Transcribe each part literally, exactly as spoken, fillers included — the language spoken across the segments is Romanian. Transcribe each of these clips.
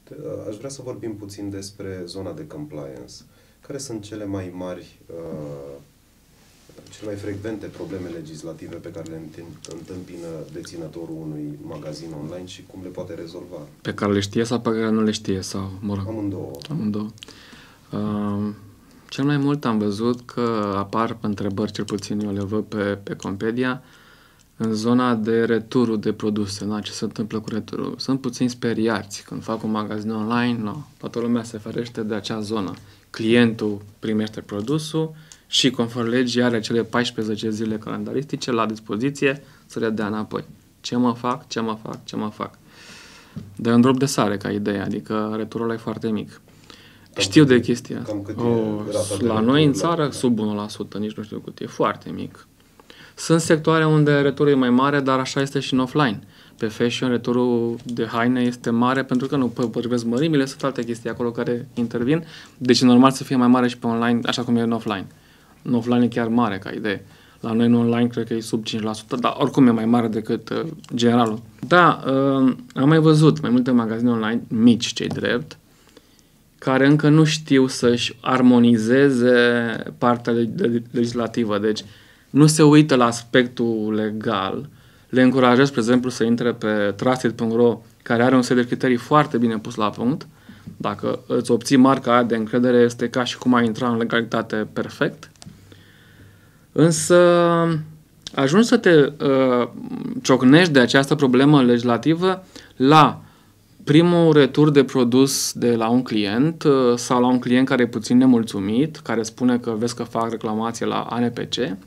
Aș vrea să vorbim puțin despre zona de compliance. Care sunt cele mai mari, uh, cele mai frecvente probleme legislative pe care le întâmpină deținătorul unui magazin online și cum le poate rezolva? Pe care le știe sau pe care nu le știe? Sau, mă rog, amândouă. Amândouă. Uh, cel mai mult am văzut că apar întrebări, cel puțin eu le văd pe, pe Compedia, în zona de returul de produse, na, ce se întâmplă cu returul. Sunt puțin speriați când fac un magazin online, na, toată lumea se ferește de acea zonă. Clientul primește produsul și, conform legii, are cele paisprezece zile calendaristice la dispoziție să le dea înapoi. Ce mă fac, ce mă fac, ce mă fac. De un drop de sare, ca idee, adică returul e foarte mic. Cam Știu de chestia asta. Oh, la noi în țară, la... sub unu la sută, nici nu știu cât e, foarte mic. Sunt sectoare unde returul e mai mare, dar așa este și în offline. Pe fashion, returul de haine este mare pentru că nu potrivesc mărimile, sunt alte chestii acolo care intervin. Deci e normal să fie mai mare și pe online, așa cum e în offline. În offline e chiar mare ca idee. La noi în online cred că e sub cinci la sută, dar oricum e mai mare decât uh, generalul. Da, uh, am mai văzut mai multe magazine online, mici cei drept, care încă nu știu să-și armonizeze partea legislativă. Deci nu se uită la aspectul legal. Le încurajez, spre exemplu, să intre pe trusted punct ro, care are un set de criterii foarte bine pus la punct. Dacă îți obții marca aia de încredere, este ca și cum ai intra în legalitate perfect. Însă ajungi să te uh, ciocnești de această problemă legislativă la primul retur de produs de la un client uh, sau la un client care e puțin nemulțumit, care spune că vezi că fac reclamație la A N P C.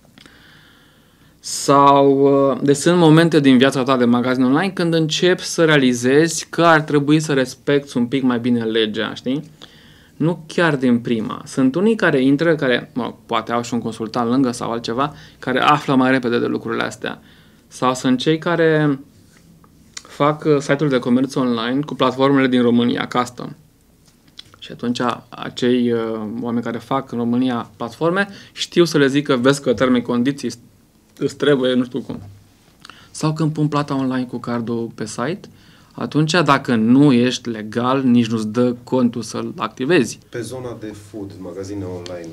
Sau, uh, deci sunt momente din viața ta de magazin online când începi să realizezi că ar trebui să respecti un pic mai bine legea, știi? Nu chiar din prima. Sunt unii care intră, care mă, poate au și un consultant lângă sau altceva, care află mai repede de lucrurile astea. Sau sunt cei care fac uh, site-uri de comerț online cu platformele din România, custom. Și atunci acei uh, oameni care fac în România platforme știu să le zică, vezi că termeni condiții îți trebuie, nu știu cum. Sau când pun plata online cu cardul pe site, atunci dacă nu ești legal, nici nu-ți dă contul să-l activezi. Pe zona de food, magazine online.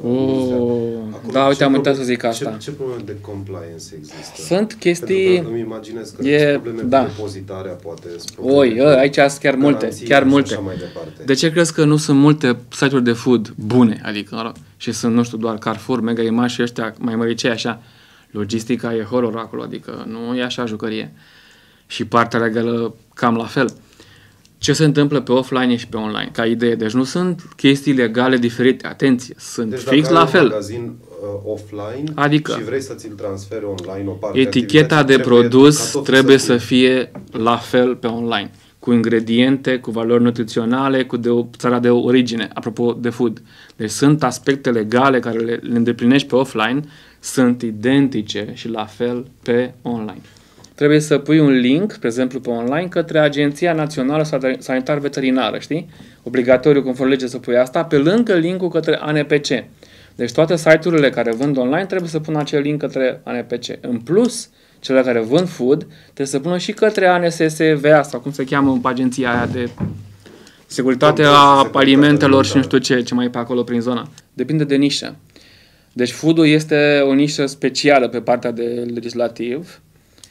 Oh, da, uite, am uitat să zic asta. Ce, ce probleme de compliance există? Sunt chestii... Pentru că îmi imaginez că e, sunt probleme da. cu depozitarea, poate. Oi, aici sunt chiar multe, chiar multe. De ce crezi că nu sunt multe site-uri de food bune? Adică, și sunt, nu știu, doar Carrefour, Mega Image și ăștia mai măricei așa. Logistica e horror acolo, adică nu e așa jucărie. Și partea legală cam la fel. Ce se întâmplă pe offline și pe online, ca idee. Deci nu sunt chestii legale diferite. Atenție, sunt deci fix la fel. Deci magazin uh, offline adică, și vrei să ți-l transferi online o parte eticheta de produs trebuie să fie la fel pe online. Cu ingrediente, cu valori nutriționale, cu de, țara de origine, apropo de food. Deci sunt aspecte legale care le, le îndeplinești pe offline, sunt identice și la fel pe online. Trebuie să pui un link, spre exemplu, pe online, către Agenția Națională Sanitar-Veterinară, știi? Obligatoriu, conform legii, să pui asta, pe lângă linkul către A N P C. Deci toate site-urile care vând online trebuie să pună acel link către A N P C. În plus, cele care vând food trebuie să pună și către A N S S V A sau cum se cheamă în agenția aia de securitate a alimentelor și nu știu ce, ce mai e pe acolo prin zona. Depinde de nișă. Deci food-ul este o nișă specială pe partea de legislativ.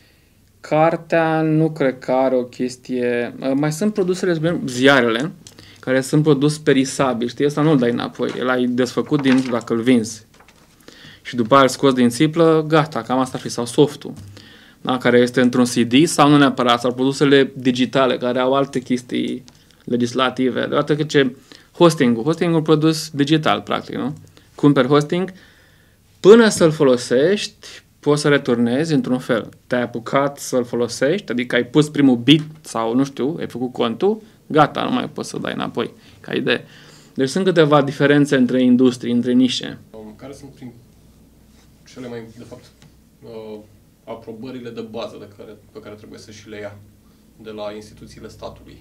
Cartea nu cred că are o chestie... Mai sunt produsele, ziarele, care sunt produs perisabil, știi? Ăsta nu-l dai înapoi. El ai desfăcut din, nu știu dacă îl vinzi. Și după aia îl scoți din țiplă, gata, cam asta ar fi. Sau softul, da? Care este într-un C D sau nu neapărat. Sau produsele digitale, care au alte chestii legislative. Deodată că ce hosting-ul. Hosting-ul produs digital, practic, nu? Cumperi hosting, până să-l folosești, poți să returnezi într-un fel. Te-ai apucat să-l folosești, adică ai pus primul bit sau, nu știu, ai făcut contul, gata, nu mai poți să dai înapoi, ca idee. Deci sunt câteva diferențe între industrii, între nișe. Care sunt prin cele mai, de fapt, uh, aprobările de bază de care, pe care trebuie să și le ia de la instituțiile statului?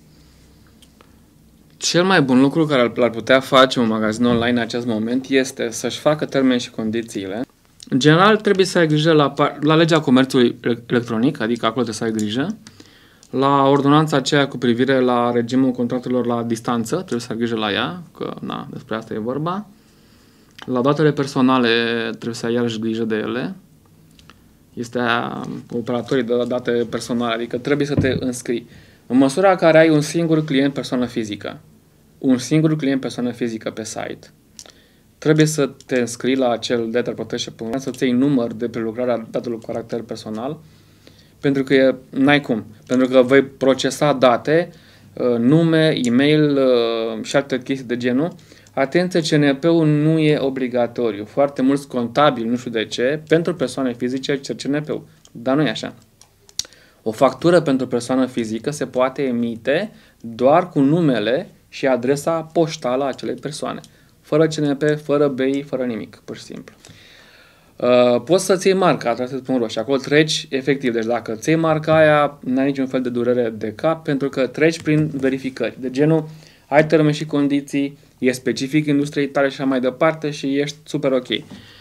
Cel mai bun lucru care l-ar putea face un magazin online în acest moment este să-și facă termeni și condițiile. În general, trebuie să ai grijă la, la legea comerțului electronic, adică acolo trebuie să ai grijă, La ordonanța aceea cu privire la regimul contractelor la distanță, trebuie să ai grijă la ea, că na, despre asta e vorba. La datele personale trebuie să ai iarăși grijă de ele. Este operatorii de date personale, adică trebuie să te înscrii. În măsura în care ai un singur client persoană fizică, un singur client persoană fizică pe site, trebuie să te înscrii la acel Data Protection Program, să-ți iei număr de prelucrare a datelor cu caracter personal, pentru că n-ai cum. Pentru că vei procesa date, nume, e-mail și alte chestii de genul. Atenție, C N P-ul nu e obligatoriu. Foarte mulți contabili, nu știu de ce, pentru persoane fizice cer C N P-ul. Dar nu e așa. O factură pentru persoană fizică se poate emite doar cu numele și adresa poștală a acelei persoane. Fără C N P, fără B I, fără nimic, pur și simplu. Uh, poți să-ți iei marca, trebuie să spun roșu. Acolo treci, efectiv, deci dacă îți iei marca aia, n-ai niciun fel de durere de cap, pentru că treci prin verificări. De genul, ai termeni și condiții, e specific industriei tale și așa mai departe și ești super ok.